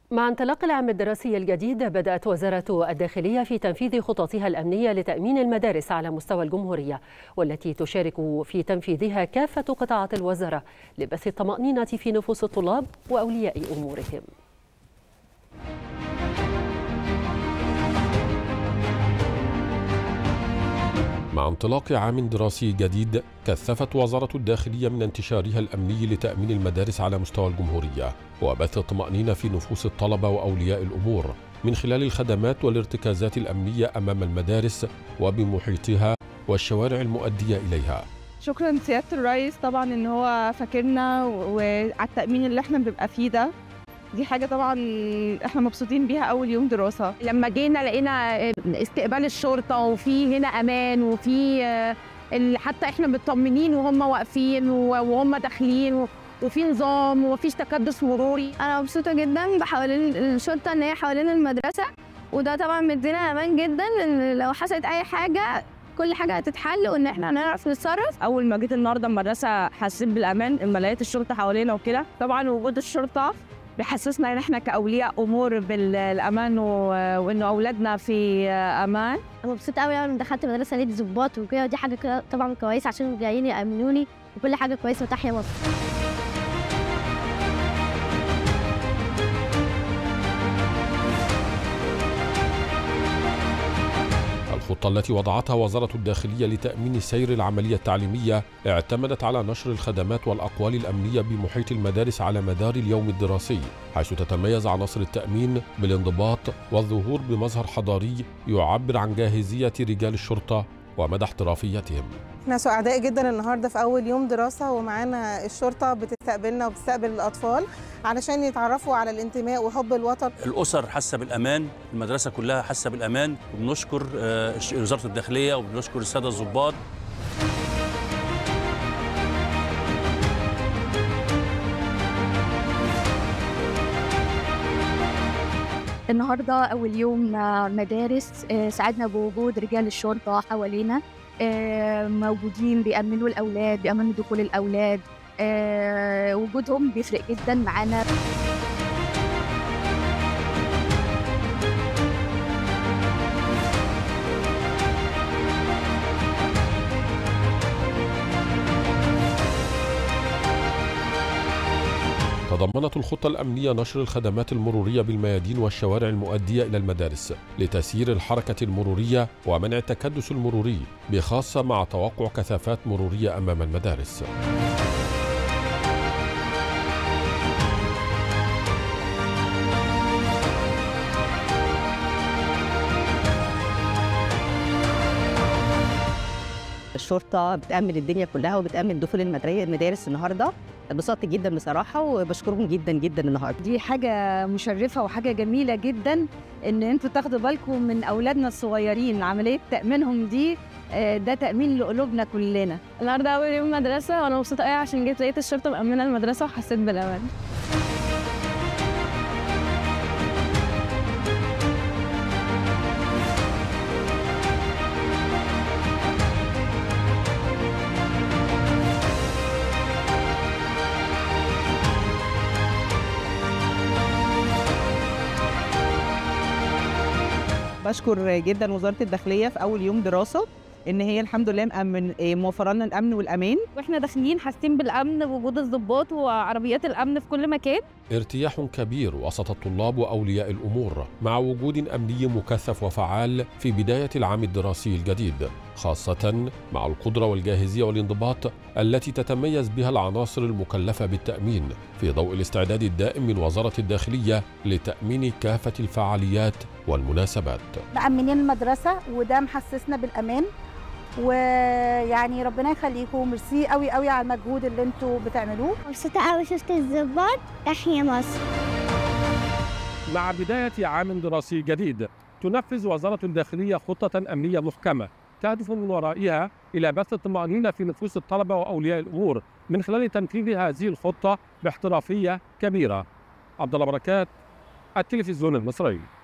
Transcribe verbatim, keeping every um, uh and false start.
مع انطلاق العام الدراسي الجديد، بدأت وزارة الداخلية في تنفيذ خططها الأمنية لتأمين المدارس على مستوى الجمهورية، والتي تشارك في تنفيذها كافة قطاعات الوزارة لبث الطمأنينة في نفوس الطلاب وأولياء أمورهم. مع انطلاق عام دراسي جديد، كثفت وزارة الداخلية من انتشارها الأمني لتأمين المدارس على مستوى الجمهورية وبث الطمأنينة في نفوس الطلبة وأولياء الأمور من خلال الخدمات والارتكازات الأمنية أمام المدارس وبمحيطها والشوارع المؤدية إليها. شكرا سيادة الرئيس طبعا إن هو فاكرنا وعلى التأمين اللي احنا بنبقى فيه ده، دي حاجة طبعا احنا مبسوطين بيها أول يوم دراسة. لما جينا لقينا استقبال الشرطة وفي هنا أمان وفي حتى احنا مطمنين وهم واقفين وهم داخلين وفي نظام ومفيش تكدس مروري. أنا مبسوطة جدا بحوالين الشرطة إن هي حوالين المدرسة، وده طبعا مدينا أمان جدا إن لو حصلت أي حاجة كل حاجة هتتحل وإن احنا هنعرف نتصرف. أول ما جيت النهاردة المدرسة حسيت بالأمان لما لقيت الشرطة حوالينا وكده. طبعا وجود الشرطة بيحسسنا ان احنا كاولياء امور بالامان وانه اولادنا في امان. انا مبسوطه قوي لما دخلت مدرسه لقيت ظباط وكده، ودي حاجه طبعا كويسه عشان جايين يامنوني وكل حاجه كويسه. وتحيا مصر. الخطة التي وضعتها وزارة الداخلية لتأمين سير العملية التعليمية اعتمدت على نشر الخدمات والأقوال الأمنية بمحيط المدارس على مدار اليوم الدراسي، حيث تتميز عناصر التأمين بالانضباط والظهور بمظهر حضاري يعبر عن جاهزية رجال الشرطة ومدى احترافيتهم. احنا سعداء جدا النهارده في اول يوم دراسه ومعانا الشرطه بتستقبلنا وبتستقبل الاطفال علشان يتعرفوا على الانتماء وحب الوطن. الاسر حاسه بالامان، المدرسه كلها حاسه بالامان، وبنشكر وزاره الداخليه وبنشكر الساده الضباط. النهارده اول يوم مدارس، سعدنا بوجود رجال الشرطه حوالينا موجودين بيأمنوا الاولاد، بيأمنوا دخول الاولاد. وجودهم بيفرق جدا معانا. تضمنت الخطة الأمنية نشر الخدمات المرورية بالميادين والشوارع المؤدية إلى المدارس لتسيير الحركة المرورية ومنع التكدس المروري، بخاصة مع توقع كثافات مرورية أمام المدارس. الشرطة بتأمن الدنيا كلها وبتأمن دخول المدارس النهارده. اتبسطت جدا بصراحة وبشكرهم جدا جدا النهارده. دي حاجة مشرفة وحاجة جميلة جدا إن أنتوا تاخدوا بالكم من أولادنا الصغيرين. عملية تأمينهم دي ده تأمين لقلوبنا كلنا. النهارده أول يوم مدرسة وأنا مبسوطة قوي عشان جيت لقيت الشرطة مأمنة المدرسة وحسيت بالأمان. بشكر جدا وزارة الداخلية في أول يوم دراسة إن هي الحمد لله مأمن موفر لنا الأمن والأمان. وإحنا داخلين حاسين بالأمن بوجود الضباط وعربيات الأمن في كل مكان. ارتياح كبير وسط الطلاب وأولياء الأمور مع وجود أمني مكثف وفعال في بداية العام الدراسي الجديد، خاصة مع القدرة والجاهزية والانضباط التي تتميز بها العناصر المكلفة بالتأمين في ضوء الاستعداد الدائم من وزارة الداخلية لتأمين كافة الفعاليات والمناسبات. مأمنين المدرسة وده محسسنا بالأمان، ويعني ربنا يخليكم. ميرسي قوي قوي على المجهود اللي انتوا بتعملوه. مبسوطة قوي شفت الضباط. تحيا مصر. مع بداية عام دراسي جديد، تنفذ وزارة الداخلية خطة أمنية محكمة تهدف من ورائها إلى بث الطمأنينة في نفوس الطلبة وأولياء الأمور من خلال تنفيذ هذه الخطة باحترافية كبيرة. عبد الله بركات، التلفزيون المصري.